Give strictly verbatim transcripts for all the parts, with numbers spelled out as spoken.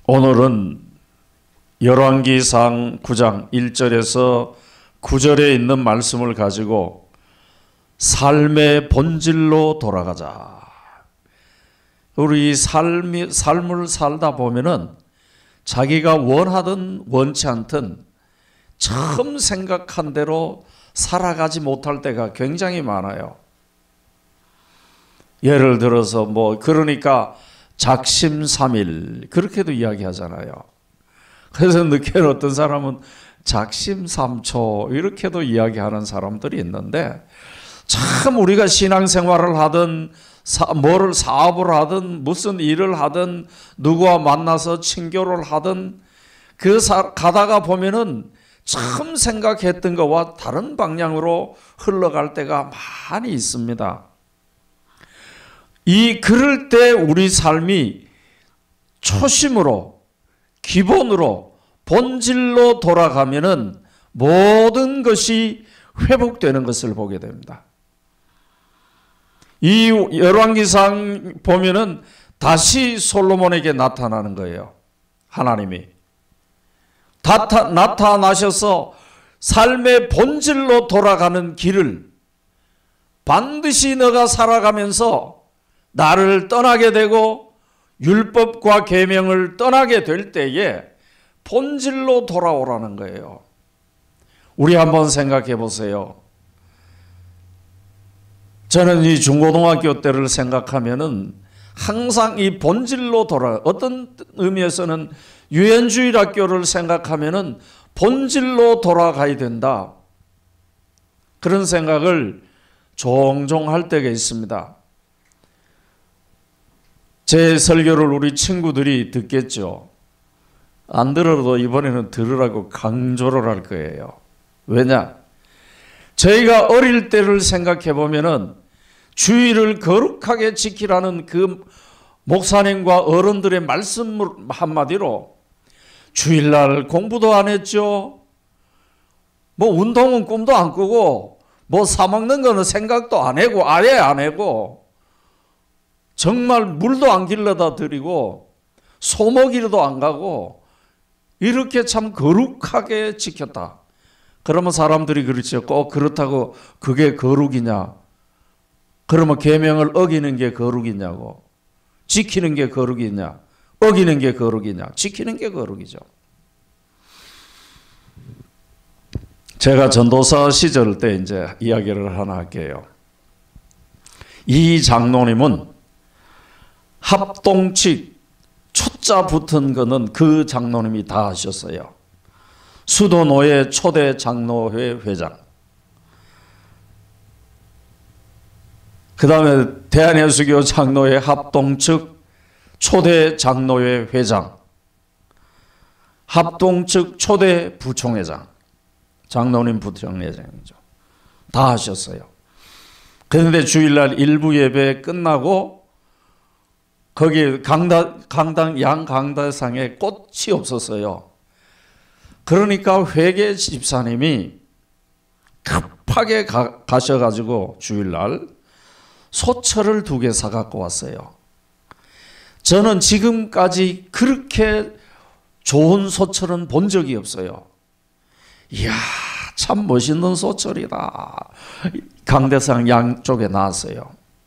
오늘은 열왕기상 구 장 일 절에서 구 절에 있는 말씀을 가지고 삶의 본질로 돌아가자. 우리 삶이, 삶을 살다 보면은 자기가 원하든 원치 않든 처음 생각한 대로 살아가지 못할 때가 굉장히 많아요. 예를 들어서 뭐 그러니까 작심삼일 그렇게도 이야기하잖아요. 그래서 늦게는 어떤 사람은 작심삼초 이렇게도 이야기하는 사람들이 있는데, 참 우리가 신앙생활을 하든 사, 뭐를 사업을 하든 무슨 일을 하든 누구와 만나서 친교를 하든 그 사, 가다가 보면은 처음 생각했던 것과 다른 방향으로 흘러갈 때가 많이 있습니다. 이 그럴 때 우리 삶이 초심으로 기본으로 본질로 돌아가면은 모든 것이 회복되는 것을 보게 됩니다. 이 열왕기상 보면은 다시 솔로몬에게 나타나는 거예요. 하나님이 나타, 나타나셔서 삶의 본질로 돌아가는 길을 반드시 너가 살아가면서 나를 떠나게 되고 율법과 계명을 떠나게 될 때에 본질로 돌아오라는 거예요. 우리 한번 생각해 보세요. 저는 이 중고등학교 때를 생각하면은 항상 이 본질로 돌아, 어떤 의미에서는 유엔주일 학교를 생각하면은 본질로 돌아가야 된다. 그런 생각을 종종 할 때가 있습니다. 제 설교를 우리 친구들이 듣겠죠. 안 들어도 이번에는 들으라고 강조를 할 거예요. 왜냐? 저희가 어릴 때를 생각해 보면은 주의를 거룩하게 지키라는 그 목사님과 어른들의 말씀 한마디로 주일날 공부도 안 했죠. 뭐 운동은 꿈도 안 꾸고 뭐 사먹는 거는 생각도 안 하고 아예 안 하고 정말 물도 안 길러다 드리고 소먹이로도 안 가고 이렇게 참 거룩하게 지켰다. 그러면 사람들이 그렇죠. 꼭 그렇다고 그게 거룩이냐? 그러면 계명을 어기는 게 거룩이냐고. 지키는 게 거룩이냐? 어기는 게 거룩이냐? 지키는 게 거룩이죠. 제가 전도사 시절 때 이제 이야기를 하나 할게요. 이 장로님은 합동칙 초자 붙은 거는 그 장로님이 다 하셨어요. 수도노예 초대 장로회 회장, 그 다음에 대한예수교 장로회 합동측 초대 장로회 회장, 합동측 초대 부총회장, 장로님 부총회장이죠. 다 하셨어요. 그런데 주일날 일부 예배 끝나고 거기 강당, 강당 양강다상에 꽃이 없었어요. 그러니까 회계 집사님이 급하게 가, 가셔가지고 주일날 소철을 두 개 사갖고 왔어요. 저는 지금까지 그렇게 좋은 소철은 본 적이 없어요. 이야, 참 멋있는 소철이다. 강대상 양쪽에 나왔어요.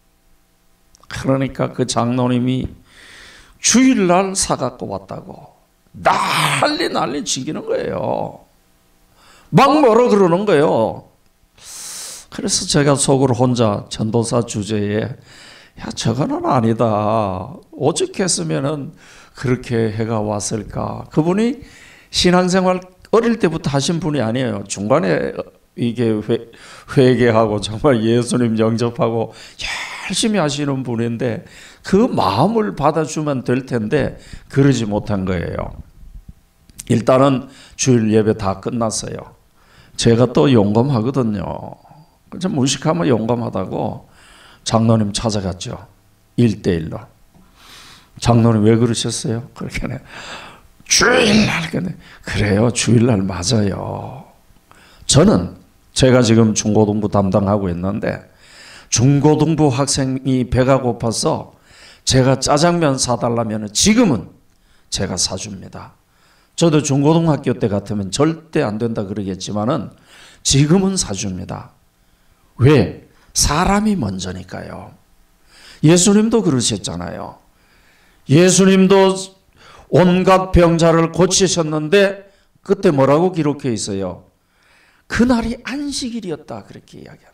그러니까 그 장로님이 주일날 사갖고 왔다고 난리 난리 지기는 거예요. 막 뭐라 그러는 거예요. 그래서 제가 속으로 혼자 전도사 주제에 야, 저거는 아니다. 오죽했으면은 그렇게 해가 왔을까. 그분이 신앙생활 어릴 때부터 하신 분이 아니에요. 중간에 이게 회, 회개하고 정말 예수님 영접하고 열심히 하시는 분인데 그 마음을 받아주면 될 텐데 그러지 못한 거예요. 일단은 주일 예배 다 끝났어요. 제가 또 용감하거든요. 좀 무식하면 용감하다고 장로님 찾아갔죠. 일대일로. 장로님 왜 그러셨어요? 그렇게 해. 주일날. 그래요. 주일날 맞아요. 저는 제가 지금 중고등부 담당하고 있는데 중고등부 학생이 배가 고파서 제가 짜장면 사달라면 지금은 제가 사줍니다. 저도 중고등학교 때 같으면 절대 안 된다 그러겠지만은 지금은 사줍니다. 왜? 사람이 먼저니까요. 예수님도 그러셨잖아요. 예수님도 온갖 병자를 고치셨는데 그때 뭐라고 기록해 있어요? 그날이 안식일이었다 그렇게 이야기합니다.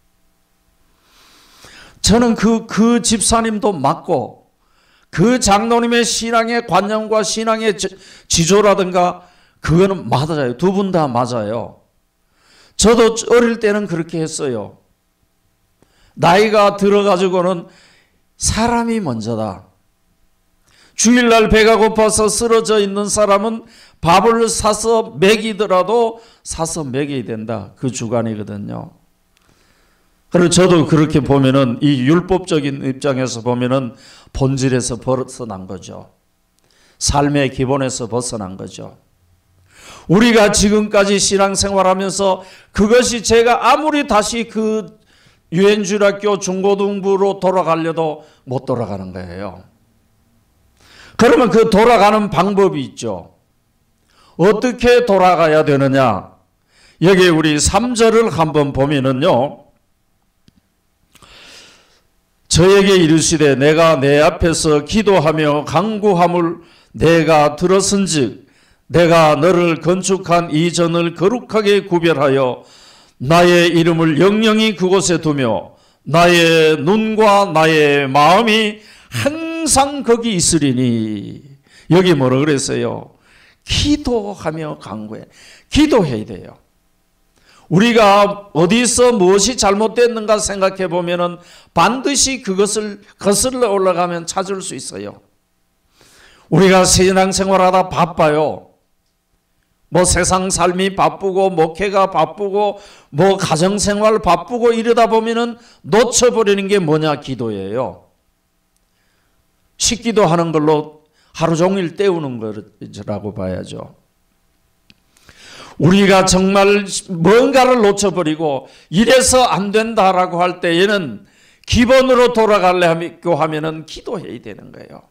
저는 그, 그 집사님도 맞고 그 장로님의 신앙의 관념과 신앙의 지조라든가 그거는 맞아요. 두 분 다 맞아요. 저도 어릴 때는 그렇게 했어요. 나이가 들어가지고는 사람이 먼저다. 주일날 배가 고파서 쓰러져 있는 사람은 밥을 사서 먹이더라도 사서 먹여야 된다. 그 주관이거든요. 그리고 저도 그렇게 보면은 이 율법적인 입장에서 보면은 본질에서 벗어난 거죠. 삶의 기본에서 벗어난 거죠. 우리가 지금까지 신앙생활하면서 그것이 제가 아무리 다시 그 유엔주일학교 중고등부로 돌아가려도 못 돌아가는 거예요. 그러면 그 돌아가는 방법이 있죠. 어떻게 돌아가야 되느냐? 여기 우리 삼 절을 한번 보면은요. 저에게 이르시되 내가 내 앞에서 기도하며 간구함을 내가 들었은즉 내가 너를 건축한 이 전을 거룩하게 구별하여 나의 이름을 영영히 그곳에 두며 나의 눈과 나의 마음이 항상 거기 있으리니. 여기 뭐라 그랬어요? 기도하며 간구해. 기도해야 돼요. 우리가 어디서 무엇이 잘못됐는가 생각해 보면은 반드시 그것을 거슬러 올라가면 찾을 수 있어요. 우리가 신앙생활하다 바빠요. 뭐 세상 삶이 바쁘고 목회가 바쁘고 뭐 가정생활 바쁘고 이러다 보면은 놓쳐버리는 게 뭐냐? 기도예요. 식기도 하는 걸로 하루 종일 때우는 거라고 봐야죠. 우리가 정말 뭔가를 놓쳐버리고 이래서 안 된다라고 할 때에는 기본으로 돌아가려고 하면은 기도해야 되는 거예요.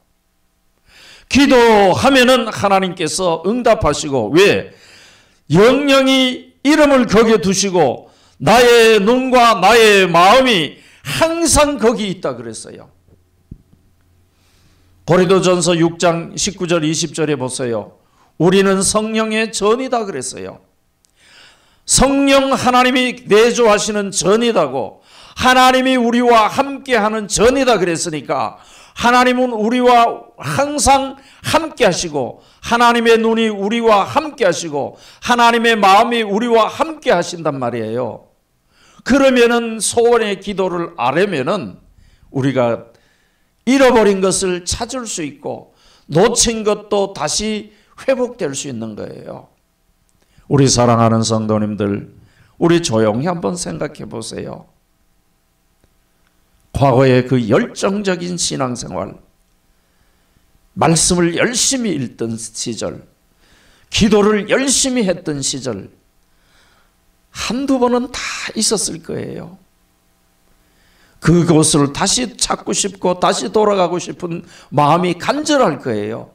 기도하면은 하나님께서 응답하시고, 왜? 영영이 이름을 거기에 두시고 나의 눈과 나의 마음이 항상 거기 있다 그랬어요. 고린도전서 육 장 십구 절 이십 절에 보세요. 우리는 성령의 전이다 그랬어요. 성령 하나님이 내조하시는 전이다고, 하나님이 우리와 함께하는 전이다 그랬으니까 하나님은 우리와 항상 함께 하시고 하나님의 눈이 우리와 함께 하시고 하나님의 마음이 우리와 함께 하신단 말이에요. 그러면은 소원의 기도를 아뢰면은 우리가 잃어버린 것을 찾을 수 있고 놓친 것도 다시 회복될 수 있는 거예요. 우리 사랑하는 성도님들, 우리 조용히 한번 생각해 보세요. 과거의 그 열정적인 신앙생활, 말씀을 열심히 읽던 시절, 기도를 열심히 했던 시절, 한두 번은 다 있었을 거예요. 그곳을 다시 찾고 싶고 다시 돌아가고 싶은 마음이 간절할 거예요.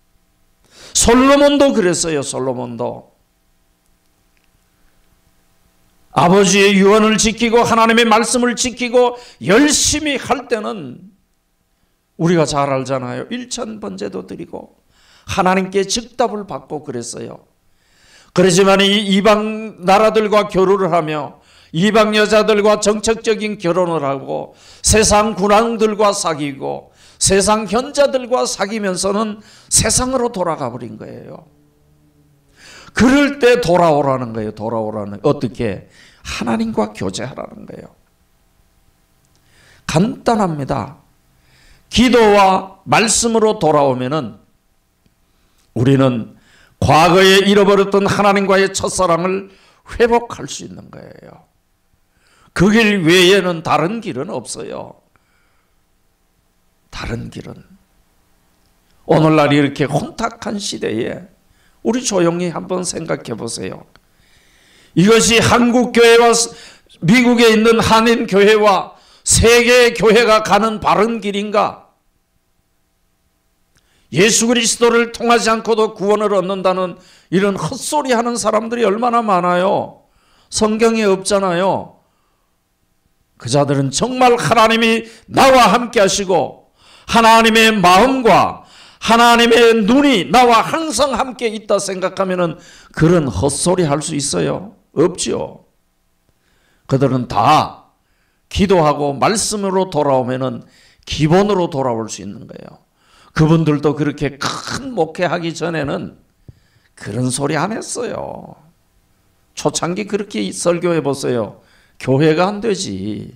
솔로몬도 그랬어요. 솔로몬도 아버지의 유언을 지키고 하나님의 말씀을 지키고 열심히 할 때는 우리가 잘 알잖아요. 일천 번제도 드리고 하나님께 즉답을 받고 그랬어요. 그렇지만 이 이방 나라들과 교류를 하며 이방 여자들과 정책적인 결혼을 하고 세상 군왕들과 사귀고 세상 현자들과 사귀면서는 세상으로 돌아가 버린 거예요. 그럴 때 돌아오라는 거예요. 돌아오라는. 어떻게? 하나님과 교제하라는 거예요. 간단합니다. 기도와 말씀으로 돌아오면은 우리는 과거에 잃어버렸던 하나님과의 첫사랑을 회복할 수 있는 거예요. 그 길 외에는 다른 길은 없어요. 다른 길은. 오늘날 이렇게 혼탁한 시대에 우리 조용히 한번 생각해 보세요. 이것이 한국 교회와 미국에 있는 한인 교회와 세계 교회가 가는 바른 길인가? 예수 그리스도를 통하지 않고도 구원을 얻는다는 이런 헛소리 하는 사람들이 얼마나 많아요. 성경에 없잖아요. 그 자들은 정말 하나님이 나와 함께 하시고 하나님의 마음과 하나님의 눈이 나와 항상 함께 있다 생각하면 그런 헛소리 할 수 있어요? 없죠. 그들은 다 기도하고 말씀으로 돌아오면 기본으로 돌아올 수 있는 거예요. 그분들도 그렇게 큰 목회하기 전에는 그런 소리 안 했어요. 초창기 그렇게 설교해 보세요. 교회가 안 되지.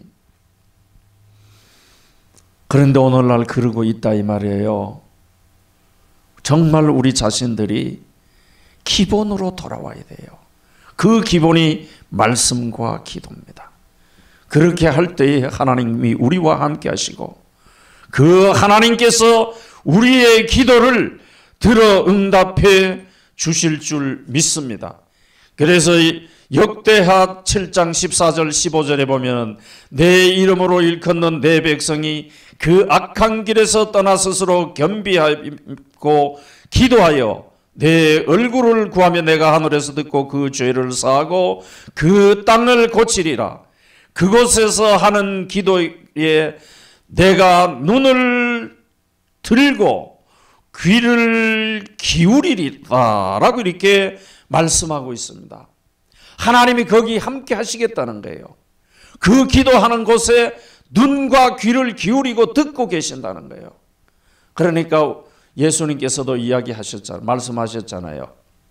그런데 오늘날 그러고 있다 이 말이에요. 정말 우리 자신들이 기본으로 돌아와야 돼요. 그 기본이 말씀과 기도입니다. 그렇게 할 때에 하나님이 우리와 함께 하시고 그 하나님께서 우리의 기도를 들어 응답해 주실 줄 믿습니다. 그래서 역대하 칠 장 십사 절 십오 절에 보면 내 이름으로 일컫는 내 백성이 그 악한 길에서 떠나 스스로 겸비하고 기도하여 내 얼굴을 구하며 내가 하늘에서 듣고 그 죄를 사하고 그 땅을 고치리라. 그곳에서 하는 기도에 내가 눈을 들고 귀를 기울이리라 라고 이렇게 말씀하고 있습니다. 하나님이 거기 함께 하시겠다는 거예요. 그 기도하는 곳에 눈과 귀를 기울이고 듣고 계신다는 거예요. 그러니까 예수님께서도 이야기하셨잖아요. 말씀하셨잖아요.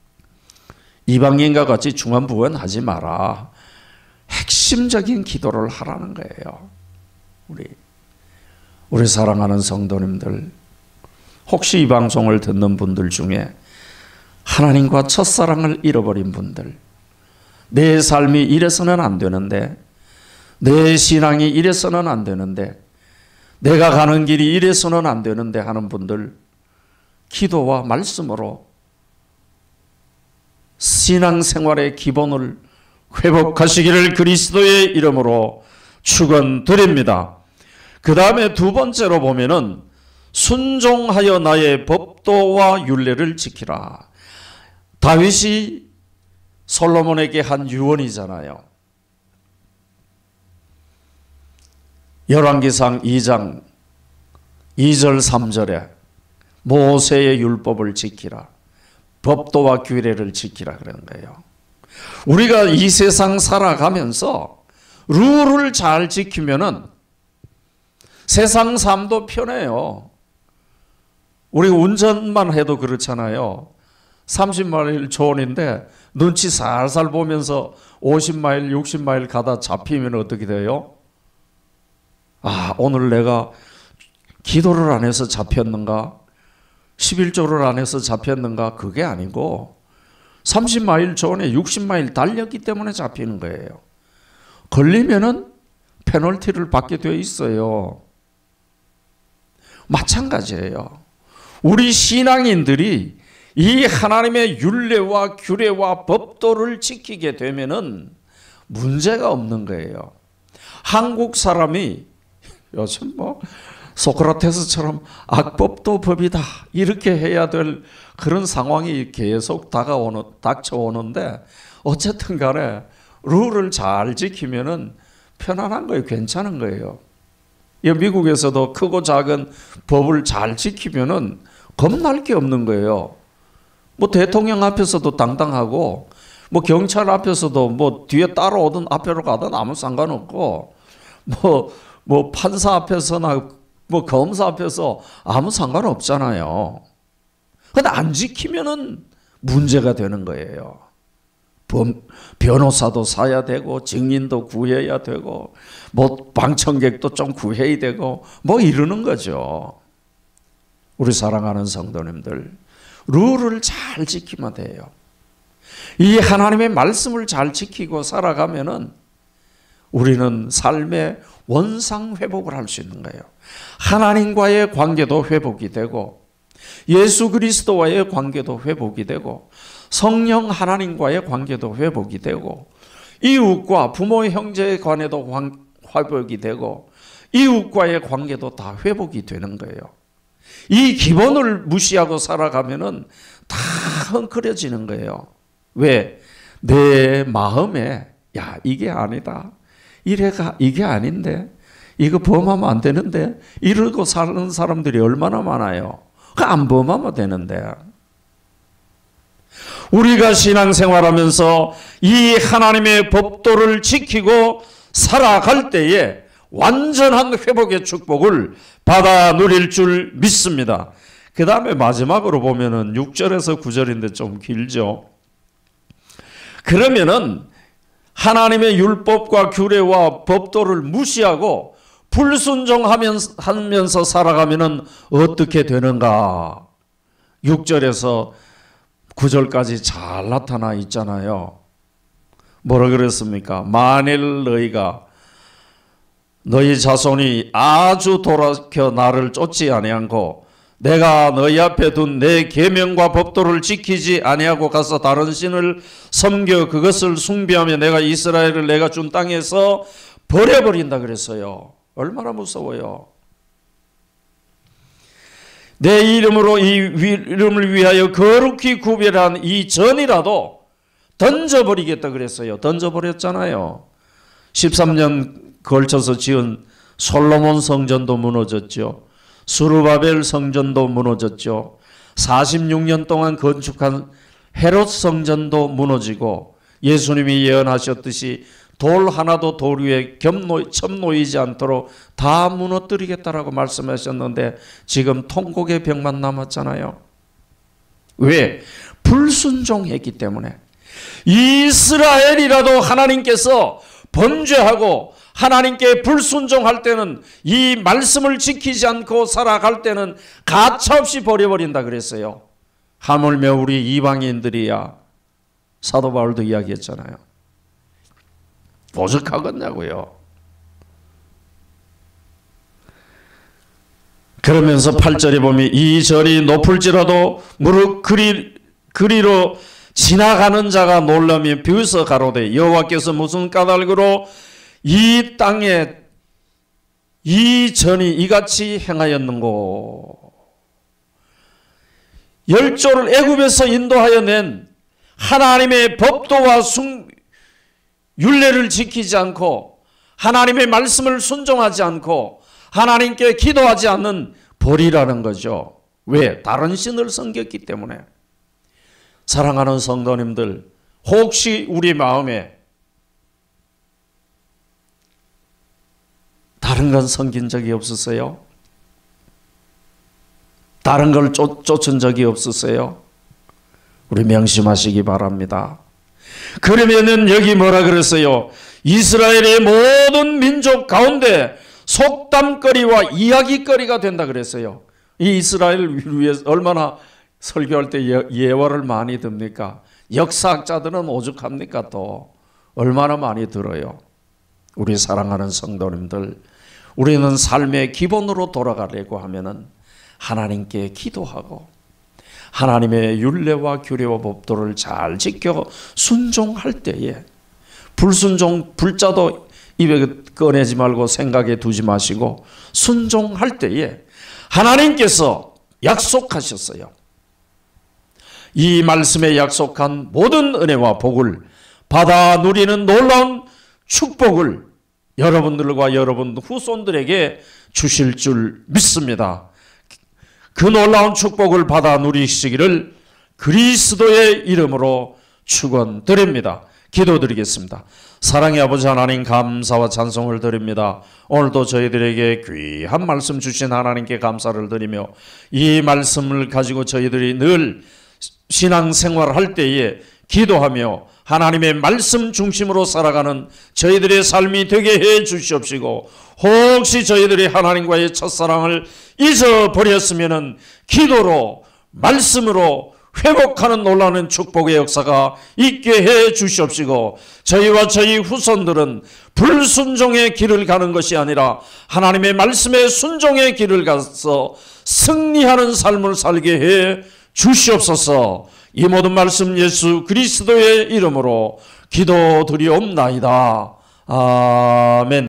이방인과 같이 중언부언하지 마라. 핵심적인 기도를 하라는 거예요. 우리 우리 사랑하는 성도님들, 혹시 이 방송을 듣는 분들 중에 하나님과 첫사랑을 잃어버린 분들, 내 삶이 이래서는 안 되는데, 내 신앙이 이래서는 안 되는데, 내가 가는 길이 이래서는 안 되는데 하는 분들, 기도와 말씀으로 신앙생활의 기본을 회복하시기를 그리스도의 이름으로 축원드립니다. 그 다음에 두 번째로 보면은 순종하여 나의 법도와 율례를 지키라. 다윗이 솔로몬에게 한 유언이잖아요. 열왕기상 이 장 이 절 삼 절에 모세의 율법을 지키라. 법도와 규례를 지키라 그런 거예요. 우리가 이 세상 살아가면서 룰을 잘 지키면은 세상 삶도 편해요. 우리 운전만 해도 그렇잖아요. 삼십 마일 존인데 눈치 살살 보면서 오십 마일, 육십 마일 가다 잡히면 어떻게 돼요? 아, 오늘 내가 기도를 안 해서 잡혔는가? 십일조를 안 해서 잡혔는가? 그게 아니고 삼십 마일 존에 육십 마일 달렸기 때문에 잡히는 거예요. 걸리면은 페널티를 받게 되어 있어요. 마찬가지예요. 우리 신앙인들이 이 하나님의 율례와 규례와 법도를 지키게 되면은 문제가 없는 거예요. 한국 사람이 요즘 뭐 소크라테스처럼 악법도 법이다 이렇게 해야 될 그런 상황이 계속 다가오는, 닥쳐오는데 어쨌든 간에 룰을 잘 지키면은 편안한 거예요. 괜찮은 거예요. 미국에서도 크고 작은 법을 잘 지키면은 겁날 게 없는 거예요. 뭐 대통령 앞에서도 당당하고 뭐 경찰 앞에서도 뭐 뒤에 따라오든 앞으로 가든 아무 상관없고 뭐, 뭐 판사 앞에서나 뭐 검사 앞에서 아무 상관없잖아요. 근데 안 지키면은 문제가 되는 거예요. 변호사도 사야 되고 증인도 구해야 되고 뭐 방청객도 좀 구해야 되고 뭐 이러는 거죠. 우리 사랑하는 성도님들, 룰을 잘 지키면 돼요. 이 하나님의 말씀을 잘 지키고 살아가면은 우리는 삶의 원상 회복을 할 수 있는 거예요. 하나님과의 관계도 회복이 되고 예수 그리스도와의 관계도 회복이 되고 성령 하나님과의 관계도 회복이 되고 이웃과 부모 형제 간에도 회복이 되고 이웃과의 관계도 다 회복이 되는 거예요. 이 기본을 무시하고 살아가면은 다 헝클어지는 거예요. 왜? 내 마음에 야 이게 아니다. 이래가 이게 아닌데 이거 범하면 안 되는데 이러고 사는 사람들이 얼마나 많아요. 안 범하면 되는데. 우리가 신앙생활하면서 이 하나님의 법도를 지키고 살아갈 때에 완전한 회복의 축복을 받아 누릴 줄 믿습니다. 그 다음에 마지막으로 보면은 육 절에서 구 절인데 좀 길죠. 그러면은 하나님의 율법과 규례와 법도를 무시하고 불순종하면서 살아가면은 어떻게 되는가? 육 절에서 구 절까지 잘 나타나 있잖아요. 뭐라 그랬습니까? 만일 너희가 너희 자손이 아주 돌아켜 나를 쫓지 아니하고 내가 너희 앞에 둔 내 계명과 법도를 지키지 아니하고 가서 다른 신을 섬겨 그것을 숭배하며 내가 이스라엘을 내가 준 땅에서 버려버린다 그랬어요. 얼마나 무서워요. 내 이름으로 이 이름을 위하여 거룩히 구별한 이 전이라도 던져버리겠다 그랬어요. 던져버렸잖아요. 십삼 년 걸쳐서 지은 솔로몬 성전도 무너졌죠. 스루바벨 성전도 무너졌죠. 사십육 년 동안 건축한 헤롯 성전도 무너지고 예수님이 예언하셨듯이 돌 하나도 돌 위에 겹놓, 첩놓이지 않도록 다 무너뜨리겠다라고 말씀하셨는데 지금 통곡의 벽만 남았잖아요. 왜? 불순종했기 때문에. 이스라엘이라도 하나님께서 범죄하고 하나님께 불순종할 때는 이 말씀을 지키지 않고 살아갈 때는 가차없이 버려버린다 그랬어요. 하물며 우리 이방인들이야. 사도 바울도 이야기했잖아요. 오죽하겠냐고요. 그러면서 팔 절에 보면 이 절이 높을지라도 무릇 그리, 그리로 지나가는 자가 놀라며 비웃어 가로되 여호와께서 무슨 까닭으로 이 땅에 이 전이 이같이 행하였는고. 열조를 애굽에서 인도하여 낸 하나님의 법도와 숭 율례를 지키지 않고 하나님의 말씀을 순종하지 않고 하나님께 기도하지 않는 벌이라는 거죠. 왜? 다른 신을 섬겼기 때문에. 사랑하는 성도님들, 혹시 우리 마음에 다른 건 섬긴 적이 없으세요? 다른 걸 쫓, 쫓은 적이 없으세요? 우리 명심하시기 바랍니다. 그러면은 여기 뭐라 그랬어요? 이스라엘의 모든 민족 가운데 속담거리와 이야기거리가 된다 그랬어요. 이 이스라엘 위해서 얼마나 설교할 때 예, 예화를 많이 듭니까? 역사학자들은 오죽합니까? 또 얼마나 많이 들어요. 우리 사랑하는 성도님들, 우리는 삶의 기본으로 돌아가려고 하면은 하나님께 기도하고 하나님의 율례와 규례와 법도를 잘 지켜 순종할 때에 불순종 불자도 입에 꺼내지 말고 생각에 두지 마시고 순종할 때에 하나님께서 약속하셨어요. 이 말씀에 약속한 모든 은혜와 복을 받아 누리는 놀라운 축복을 여러분들과 여러분 후손들에게 주실 줄 믿습니다. 그 놀라운 축복을 받아 누리시기를 그리스도의 이름으로 축원드립니다. 기도드리겠습니다. 사랑의 아버지 하나님, 감사와 찬송을 드립니다. 오늘도 저희들에게 귀한 말씀 주신 하나님께 감사를 드리며 이 말씀을 가지고 저희들이 늘 신앙생활을 할 때에 기도하며 하나님의 말씀 중심으로 살아가는 저희들의 삶이 되게 해 주시옵시고, 혹시 저희들이 하나님과의 첫사랑을 잊어버렸으면 기도로 말씀으로 회복하는 놀라운 축복의 역사가 있게 해 주시옵시고, 저희와 저희 후손들은 불순종의 길을 가는 것이 아니라 하나님의 말씀의 순종의 길을 가서 승리하는 삶을 살게 해 주시옵소서. 이 모든 말씀 예수 그리스도의 이름으로 기도드리옵나이다. 아멘.